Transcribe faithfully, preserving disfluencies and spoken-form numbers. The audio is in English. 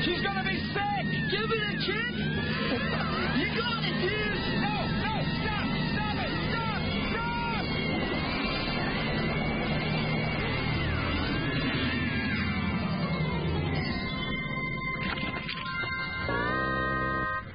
She's gonna be sick! Give me a chance!